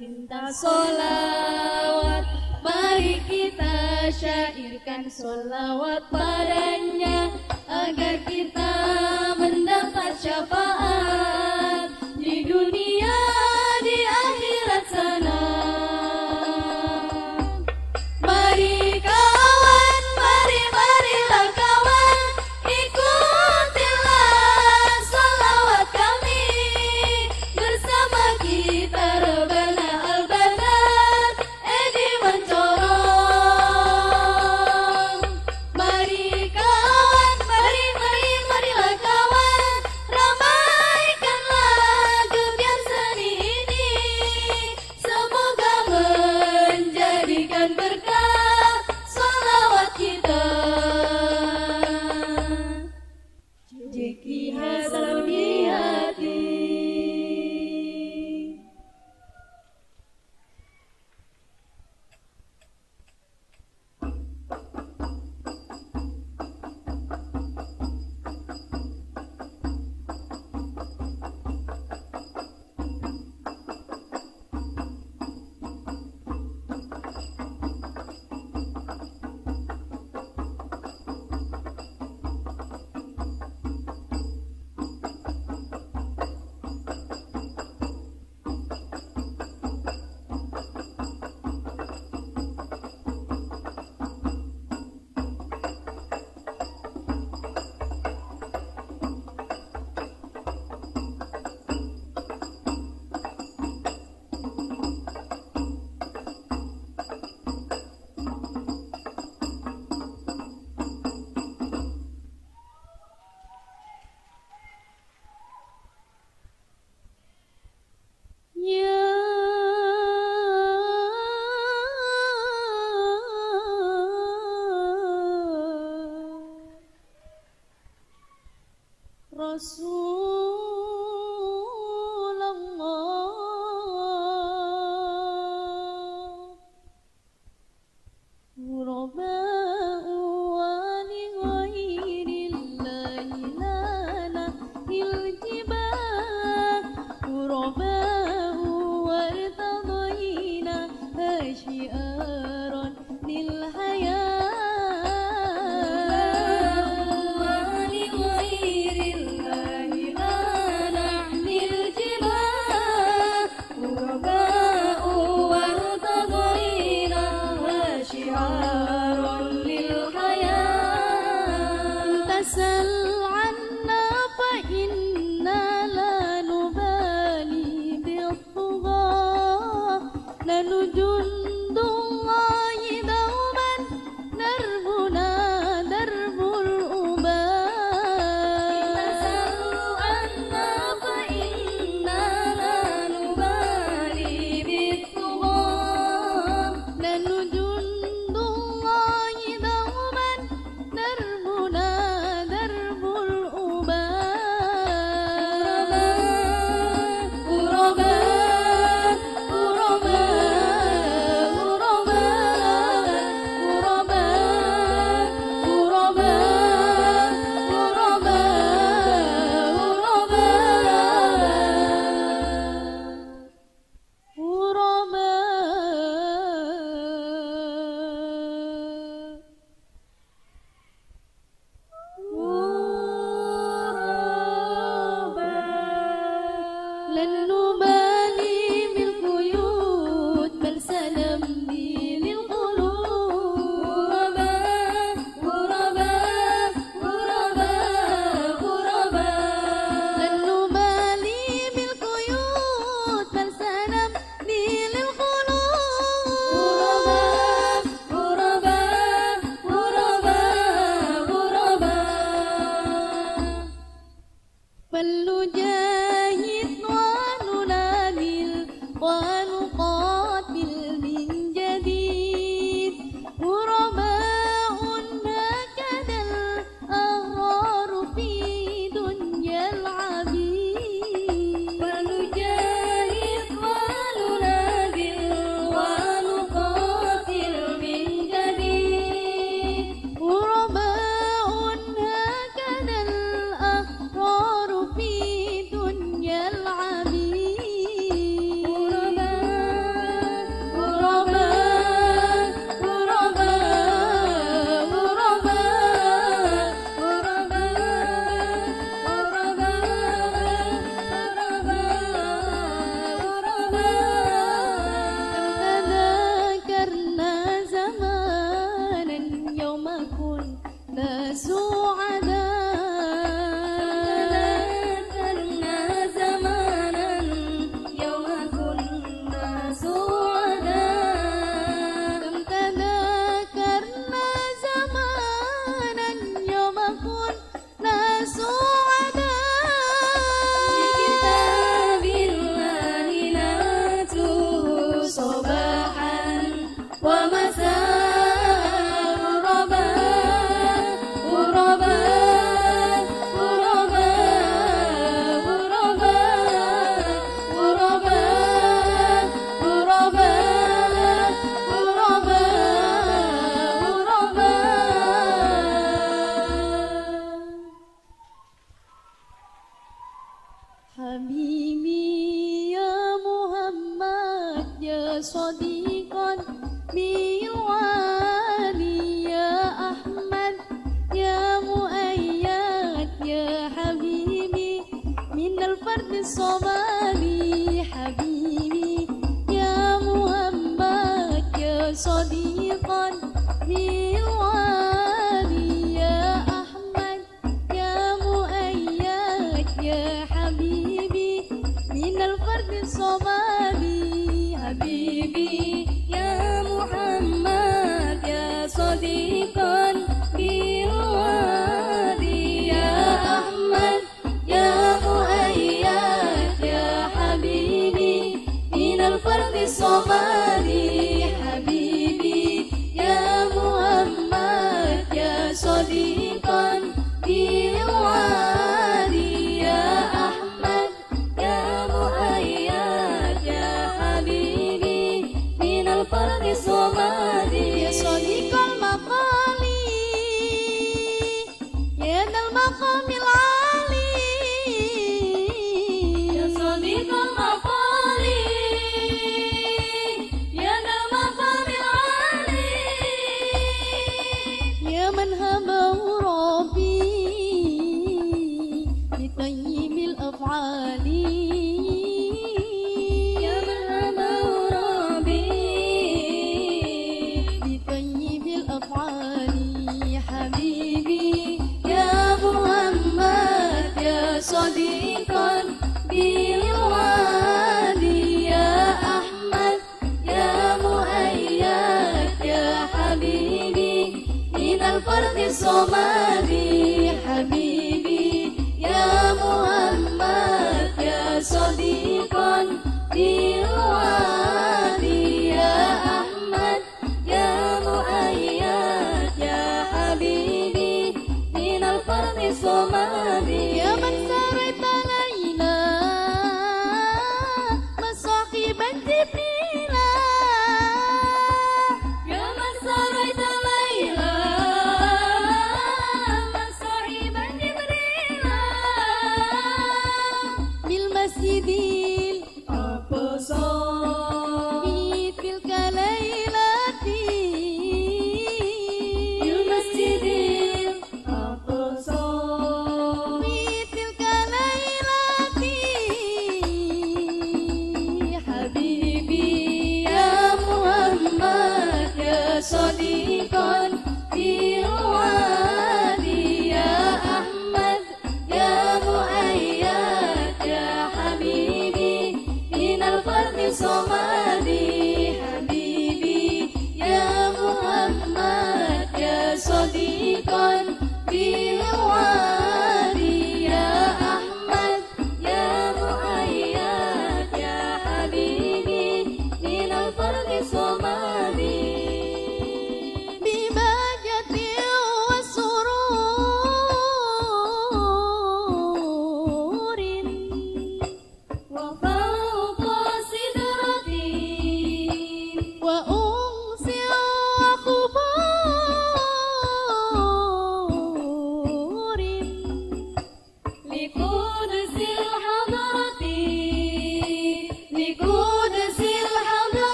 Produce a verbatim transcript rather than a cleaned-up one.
cinta solawat, mari kita syairkan solawat padanya agar kita mendapat syafaat di dunia di akhirat sana. Mari kawan, mari marilah kawan, ikutilah salawat kami bersama kita Rabbana al-Banat Edi mencorong. Mari kawan, mari mari marilah kawan, ramaikanlah gebiar seni ini, semoga menjadikan berkah salawat kita. Jeki Hasan di hati. Rasulullah, Ghuraba'u wa li ghairillahi lana iljibah, Ghuraba'u wartadayna syiaran lil hayat. Perlu jahit حبيبي يا محمد يا صديقا بالوالي يا أحمد يا مؤيد يا حبيبي من الفرد الصومالي حبيبي يا محمد يا صديقا بالوالي يا أحمد يا مؤيد يا حبيبي من الفرد الصومالي حبيبي يا محمد يا صديقا بالوالي يا أحمد يا مؤيد يا حبيبي من الفرد الصومالي حبيبي يا محمد يا صديقا بالوالي يا أحمد يا مؤيد يا حبيبي من الفرد الصومالي يا صديق المقام يا ذا المقام العالي يا صديق المقام يا ذا المقام العالي يا من هبه ربي لطيب الأفعال يا من هبه ربي لطيب الأفعال حبيبي يا محمد يا صديقا بالوالي يا أحمد يا مؤيد يا حبيبي من الفرد الصومالي حبيبي يا محمد يا صديقا بالوالي يا أحمد يا مؤيد يا حبيبي من الفرد الصومالي يا من سرت ليلى مصاحبا جبريلا يا من سرت ليلى مصاحبا جبريلا بالمسجد